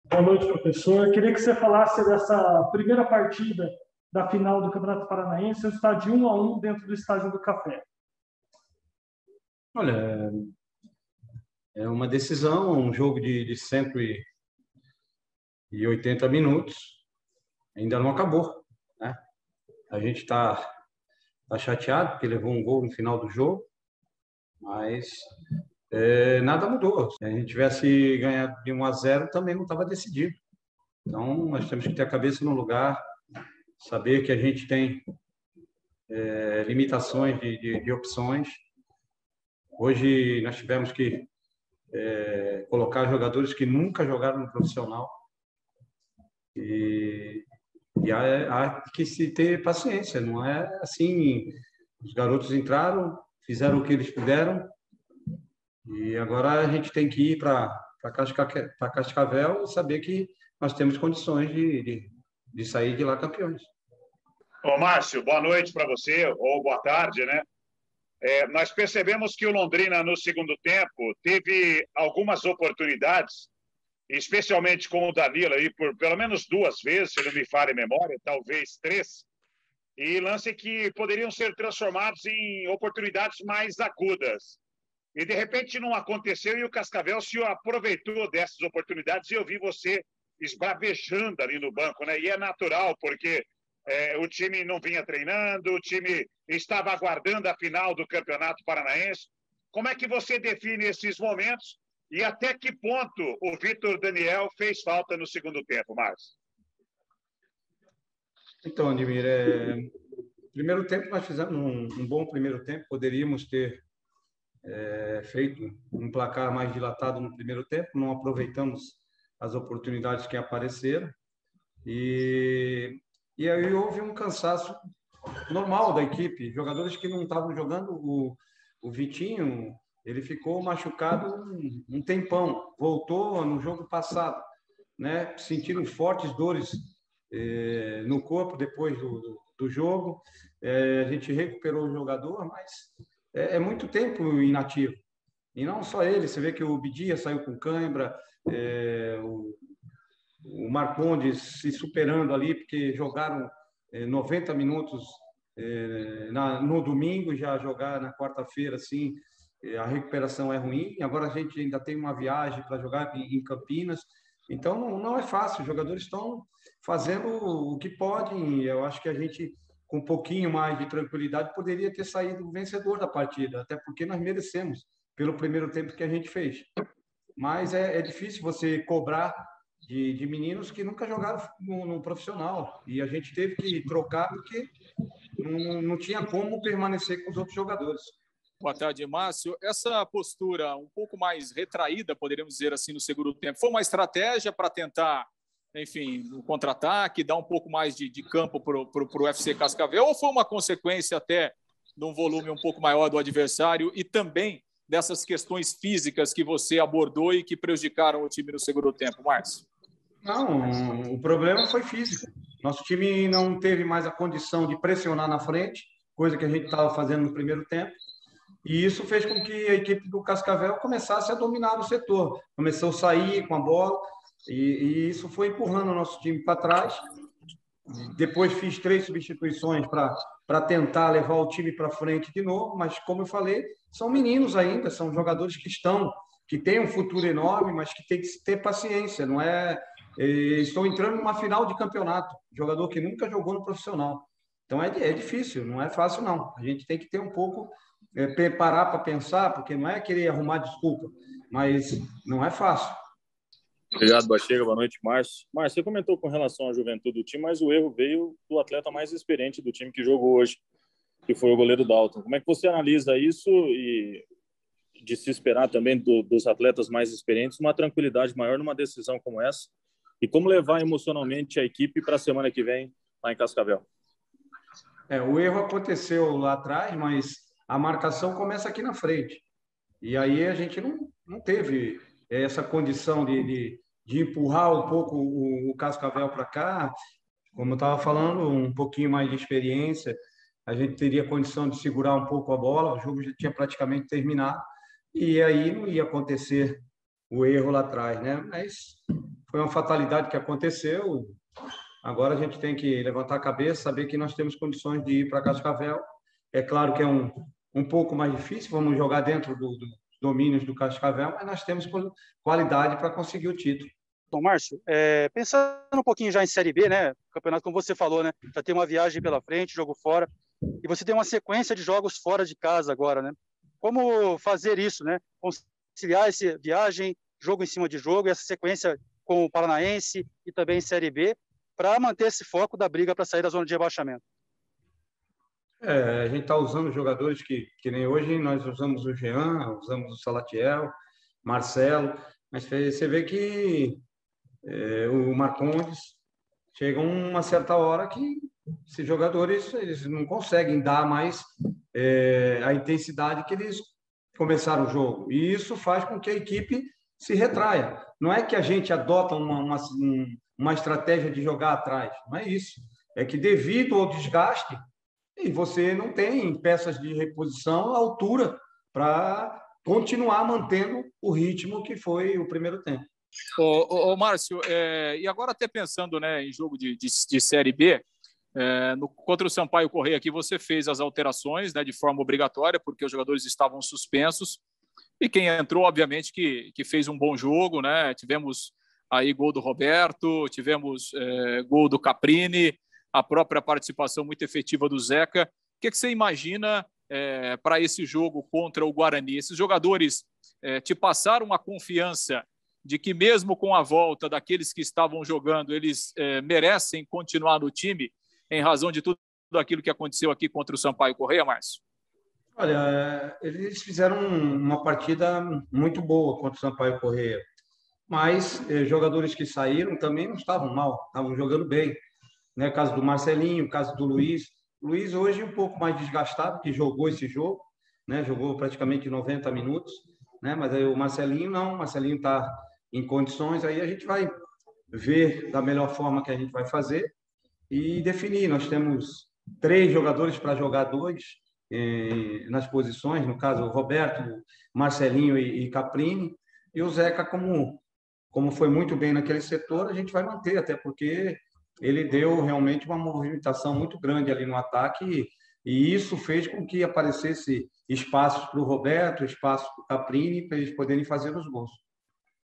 Boa noite, professor. Eu queria que você falasse dessa primeira partida da final do Campeonato Paranaense. Está de 1-1 dentro do Estádio do Café. Olha, é uma decisão, um jogo de 180 minutos, ainda não acabou, né? A gente está chateado porque levou um gol no final do jogo, mas nada mudou. Se a gente tivesse ganhado de 1-0, também não estava decidido. Então, nós temos que ter a cabeça no lugar, saber que a gente tem limitações de opções. Hoje nós tivemos que colocar jogadores que nunca jogaram no profissional e há que se ter paciência, não é assim. Os garotos entraram, fizeram o que eles puderam e agora a gente tem que ir para Cascavel e saber que nós temos condições de sair de lá campeões. Ô, Márcio, boa noite para você, ou boa tarde, né? Nós percebemos que o Londrina, no segundo tempo, teve algumas oportunidades, especialmente com o Danilo, aí, por pelo menos 2 vezes, se não me falha a memória, talvez 3, e lance que poderiam ser transformados em oportunidades mais agudas. E, de repente, não aconteceu e o Cascavel se aproveitou dessas oportunidades e eu vi você esbravejando ali no banco, né? E é natural, porque o time não vinha treinando, o time estava aguardando a final do Campeonato Paranaense. Como é que você define esses momentos e até que ponto o Vitor Daniel fez falta no segundo tempo, Márcio? Então, Admir, primeiro tempo nós fizemos um bom primeiro tempo, poderíamos ter feito um placar mais dilatado no primeiro tempo, não aproveitamos as oportunidades que apareceram e aí houve um cansaço normal da equipe, jogadores que não estavam jogando. O Vitinho, ele ficou machucado um tempão, voltou no jogo passado, né? Sentindo fortes dores no corpo depois do jogo. A gente recuperou o jogador, mas é muito tempo inativo. E não só ele, você vê que o Bidia saiu com cãibra, o Marcondes se superando ali, porque jogaram 90 minutos no domingo, já jogar na quarta-feira, assim, a recuperação é ruim. Agora a gente ainda tem uma viagem para jogar em Campinas, então não é fácil. Os jogadores estão fazendo o que podem. Eu acho que a gente, com um pouquinho mais de tranquilidade, poderia ter saído vencedor da partida, até porque nós merecemos, pelo primeiro tempo que a gente fez. Mas é difícil você cobrar de meninos que nunca jogaram no profissional. E a gente teve que trocar porque não tinha como permanecer com os outros jogadores. Boa tarde, Márcio. Essa postura um pouco mais retraída, poderíamos dizer assim, no segundo tempo, foi uma estratégia para tentar, enfim, no contra-ataque, dar um pouco mais de campo para o FC Cascavel, ou foi uma consequência até de um volume um pouco maior do adversário e também dessas questões físicas que você abordou e que prejudicaram o time no segundo tempo, Márcio? Não, o problema foi físico. Nosso time não teve mais a condição de pressionar na frente, coisa que a gente estava fazendo no primeiro tempo. E isso fez com que a equipe do Cascavel começasse a dominar o setor. Começou a sair com a bola e isso foi empurrando o nosso time para trás. Depois fiz 3 substituições para tentar levar o time para frente de novo, mas como eu falei, são meninos ainda, são jogadores que têm um futuro enorme, mas que tem que ter paciência, não é? Estou entrando numa final de campeonato, jogador que nunca jogou no profissional. Então é difícil, não é fácil não. A gente tem que ter um pouco, parar para pensar, porque não é querer arrumar desculpa, mas não é fácil. Obrigado, Bachega. Boa noite, Márcio. Márcio, você comentou com relação à juventude do time, mas o erro veio do atleta mais experiente do time que jogou hoje, que foi o goleiro Dalton. Como é que você analisa isso e de se esperar também dos atletas mais experientes uma tranquilidade maior numa decisão como essa? E como levar emocionalmente a equipe para a semana que vem lá em Cascavel? O erro aconteceu lá atrás, mas a marcação começa aqui na frente. E aí a gente não teve essa condição de empurrar um pouco o Cascavel para cá. Como eu estava falando, um pouquinho mais de experiência, a gente teria condição de segurar um pouco a bola, o jogo já tinha praticamente terminado, e aí não ia acontecer o erro lá atrás, né? Mas foi uma fatalidade que aconteceu. Agora a gente tem que levantar a cabeça, saber que nós temos condições de ir para Cascavel. É claro que é um pouco mais difícil, vamos jogar dentro dos domínios do Cascavel, mas nós temos qualidade para conseguir o título. Bom, Márcio, pensando um pouquinho já em Série B, né? Campeonato, como você falou, né? Já tem uma viagem pela frente, jogo fora, e você tem uma sequência de jogos fora de casa agora, né? Como fazer isso, né? Conciliar essa viagem, jogo em cima de jogo, e essa sequência com o Paranaense e também Série B, para manter esse foco da briga para sair da zona de rebaixamento. A gente está usando jogadores que nem hoje nós usamos o Jean, usamos o Salatiel, Marcelo, mas você vê que o Marcondes chega uma certa hora que esses jogadores eles não conseguem dar mais a intensidade que eles começaram o jogo. E isso faz com que a equipe se retraia. Não é que a gente adota uma estratégia de jogar atrás, não é isso. É que devido ao desgaste, e você não tem peças de reposição à altura para continuar mantendo o ritmo que foi o primeiro tempo. Ô Márcio, e agora até pensando, né, em jogo de Série B, contra o Sampaio Corrêa aqui você fez as alterações, né, de forma obrigatória, porque os jogadores estavam suspensos, e quem entrou, obviamente, que fez um bom jogo, né? Tivemos aí gol do Roberto, tivemos gol do Caprini, a própria participação muito efetiva do Zeca. O que você imagina para esse jogo contra o Guarani? Esses jogadores te passaram a confiança de que mesmo com a volta daqueles que estavam jogando, eles merecem continuar no time em razão de tudo aquilo que aconteceu aqui contra o Sampaio Corrêa, Márcio? Olha, eles fizeram uma partida muito boa contra o Sampaio Corrêa, mas jogadores que saíram também não estavam mal, estavam jogando bem. Né? O caso do Marcelinho, o caso do Luiz. Luiz hoje um pouco mais desgastado, que jogou esse jogo, né? Jogou praticamente 90 minutos, né? Mas aí o Marcelinho não, o Marcelinho está em condições, aí a gente vai ver da melhor forma que a gente vai fazer e definir. Nós temos 3 jogadores para jogar 2 nas posições, no caso o Roberto, Marcelinho e Caprini, e o Zeca, como foi muito bem naquele setor, a gente vai manter, até porque ele deu realmente uma movimentação muito grande ali no ataque e isso fez com que aparecesse espaços para o Roberto, espaços para o Caprini, para eles poderem fazer os gols.